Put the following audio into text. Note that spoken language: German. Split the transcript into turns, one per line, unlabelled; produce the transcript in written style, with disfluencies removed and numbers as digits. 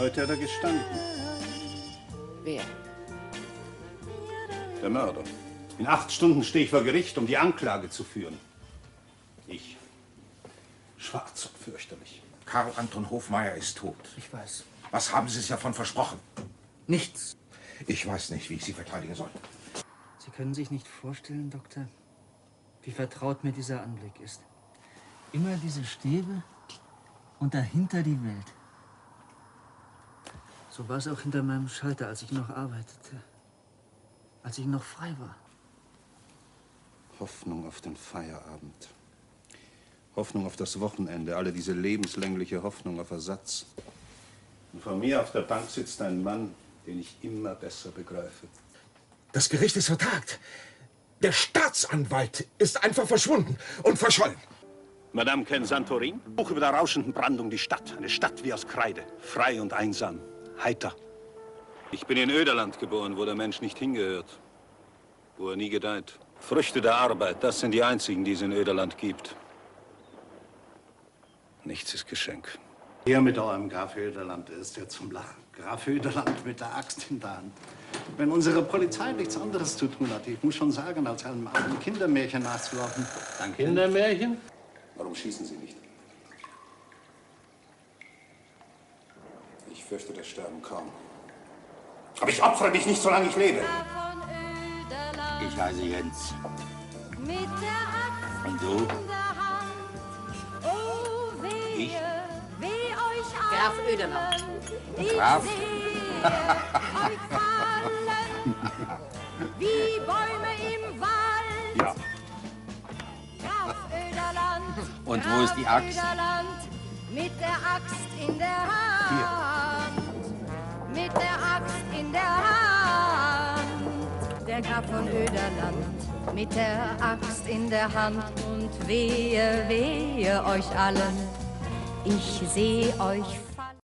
Heute hat er gestanden.
Wer?
Der Mörder. In 8 Stunden stehe ich vor Gericht, um die Anklage zu führen. Ich. Schwarz und fürchterlich.
Karl Anton Hofmeier ist tot.
Ich weiß.
Was haben Sie sich davon versprochen?
Nichts.
Ich weiß nicht, wie ich Sie verteidigen soll.
Sie können sich nicht vorstellen, Doktor, wie vertraut mir dieser Anblick ist. Immer diese Stäbe und dahinter die Welt. So war es auch hinter meinem Schalter, als ich noch arbeitete. Als ich noch frei war.
Hoffnung auf den Feierabend. Hoffnung auf das Wochenende. Alle diese lebenslängliche Hoffnung auf Ersatz. Und vor mir auf der Bank sitzt ein Mann, den ich immer besser begreife.
Das Gericht ist vertagt. Der Staatsanwalt ist einfach verschwunden und verschollen.
Madame Ken Santorin, Buch über der rauschenden Brandung die Stadt. Eine Stadt wie aus Kreide. Frei und einsam. Heiter. Ich bin in Öderland geboren, wo der Mensch nicht hingehört. Wo er nie gedeiht. Früchte der Arbeit, das sind die einzigen, die es in Öderland gibt. Nichts ist Geschenk.
Hier mit eurem Graf Öderland ist ja zum Lachen. Graf Öderland mit der Axt in der Hand. Wenn unsere Polizei nichts anderes zu tun hat, ich muss schon sagen, als einem alten Kindermärchen nachzulaufen. Danke.
Kindermärchen? Warum schießen Sie nicht? Ich fürchte, das Sterben kaum. Aber ich opfere mich nicht, solange ich lebe.
Ich heiße Jens. Und du? Ich?
Graf Öderland.
Graf?
Wie Bäume im Wald.
Ja.
Graf Öderland.
Und wo ist die Axt?
Öderland, mit der Axt in der Hand. Mit der Axt in der Hand. Der Graf von Öderland mit der Axt in der Hand. Und wehe, wehe euch allen. Ich seh euch